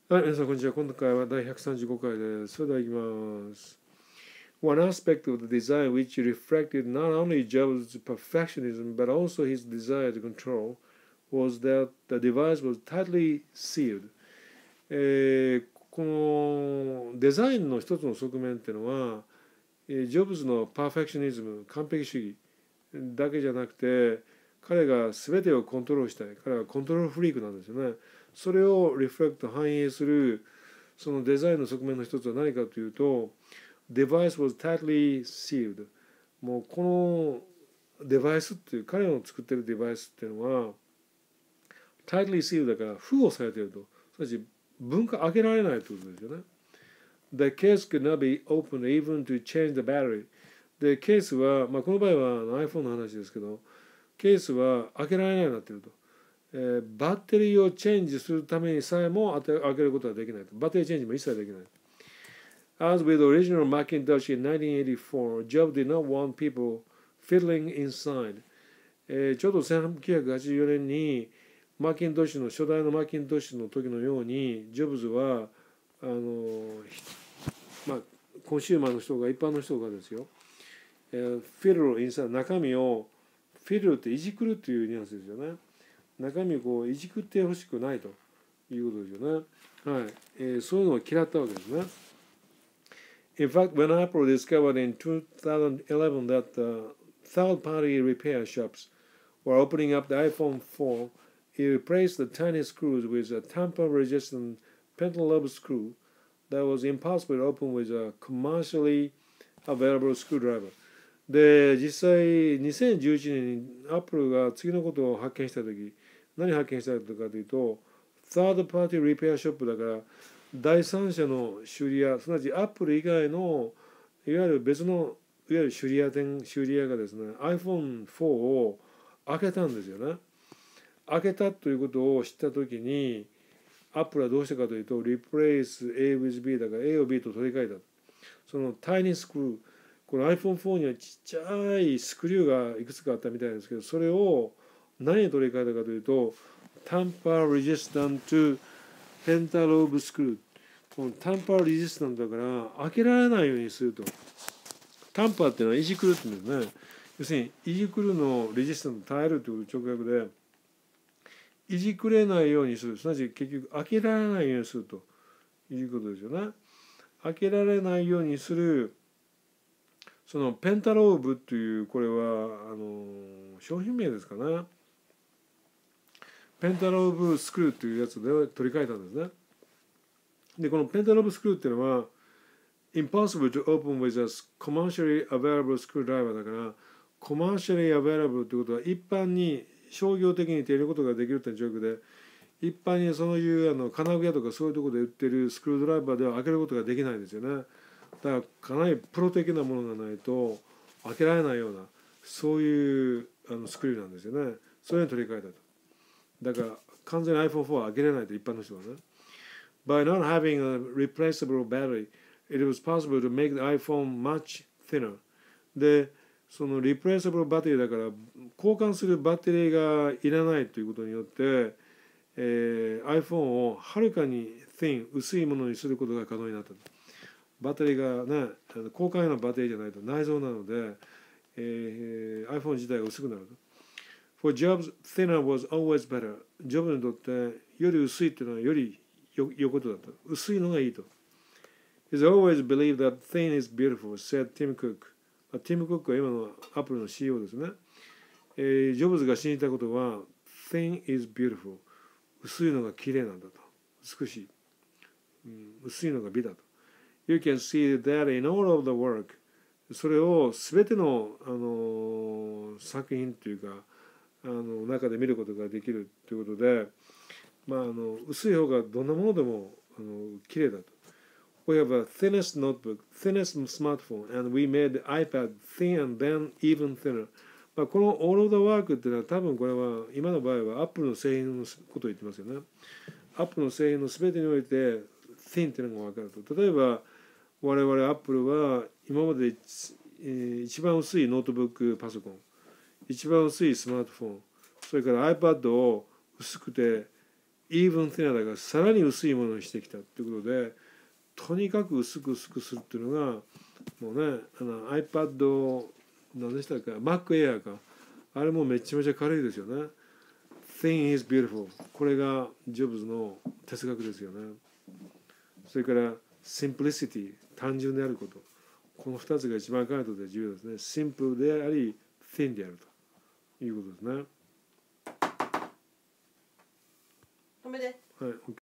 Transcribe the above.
はい、皆さん、こんにちは。今回は第135回です。それでは行きます。One aspect of the design which reflected not only Jobs' perfectionism but also his desire to control was that the device was tightly sealed. このデザインの一つの側面っていうのは、ジョブズのパーフェクショニズム、完璧主義だけじゃなくて、彼が全てをコントロールしたい。彼はコントロールフリークなんですよね。それをリフレクト、反映するそのデザインの側面の一つは何かというと、Device was tightly sealed。もうこのデバイスっていう、彼の作ってるデバイスっていうのは、tightly sealed だから封をされていると。すなわち開けられないということですよね。The case could not be opened even to change the battery。で、ケースは、この場合は iPhone の話ですけど、ケースは開けられないようになっていると。バッテリーをチェンジするためにさえも開けることはできないと。バッテリーチェンジも一切できない。As with the original Macintosh in 1984, Jobs did not want people fiddling inside。ちょうど1984年にマッキントッシュの初代のマッキントッシュの時のように、ジョブズはコンシューマーの人が、一般の人がですよ、フィルインサイド、中身をフィルっていじくるっていうニュアンスですよね。中身をこういじくってほしくないということですよね。はい。そういうのを嫌ったわけですね。In fact, when Apple discovered in 2011 that third-party repair shops were opening up the iPhone 4, it replaced the tiny screws with a tamper-resistant pentalobe screw that was impossible to open with a commercially available screwdriver。で、実際2011年にアップルが次のことを発見したとき、何発見したかというと、サードパーティーリペアショップだから、第三者の修理屋、すなわちアップル以外のいわゆる別のいわゆる修理屋がですね、iPhone4 を開けたんですよね。開けたということを知ったときに、アップルはどうしたかというと、Replace A with B だから A を B と取り替えた。そのタイニースクルー、この iPhone4 にはちっちゃいスクリューがいくつかあったみたいですけど、それを何に取り替えたかというと、Tamper Resistant Pentalobe Screw。このタンパーレジスタントだから開けられないようにすると。タンパーっていうのはいじくるっていうんですね。要するにいじくるのをレジスタント耐えるという直訳で、いじくれないようにする。すなわち結局開けられないようにするということですよね。開けられないようにするそのペンタローブという、これは商品名ですかね。ペンタローブスクリューというやつで取り替えたんですね。で、このペンタローブスクリューっていうのは impossible to open with a commercially available screwdriver だから、commercially available ということは一般に商業的に手入れることができるというジョークで、一般にそういう金具屋とかそういうところで売ってるスクリュードライバーでは開けることができないんですよね。だからかなりプロ的なものがないと開けられないような、そういうスクリューなんですよね。それに取り替えたと。だから完全に iPhone4 は開けられないと、一般の人はね。By not having a replaceable battery, it was possible to make the iPhone much thinner。で、そのリプレイサブルバッテリーだから交換するバッテリーがいらないということによって、iPhone をはるかに thin 薄いものにすることが可能になった。バッテリーがね、交換用のバッテリーじゃないと内蔵なので、iPhone 自体が薄くなると。For Jobs, thinner was always better。ジョブにとってより薄いっていうのはより良いことだった。薄いのがいいと。He's always believed that thin is beautiful, said Tim Cook。ティム・クックは今のアップルの CEO ですね。ジョブズが信じたことは Thin is beautiful。薄いのが綺麗なんだと。美しい。薄いのが美だと。You can see that in all of the work。それを全ての、作品というか中で見ることができるということで、薄い方がどんなものでも綺麗だと。We have a thinnest notebook, thinnest smartphone, and we made the iPad thin and then even thinner。この all of the work っていうのは多分これは今の場合は Apple の製品のことを言ってますよね。Apple の製品の全てにおいて thin っていうのが分かると。例えば我々 Apple は今まで一番薄いノートブックパソコン、一番薄いスマートフォン、それから iPad を薄くて even thinner だからさらに薄いものにしてきたっていうことで、とにかく薄く薄くするっていうのがもうね、iPad 何でしたっけ、 Mac Air か、あれもめちゃめちゃ軽いですよね。Thin is beautiful、 これがジョブズの哲学ですよね。それから Simplicity、 単純であること、この2つが一番彼にとって重要ですね。シンプルであり Thin であるということですね。 止めて。 はい。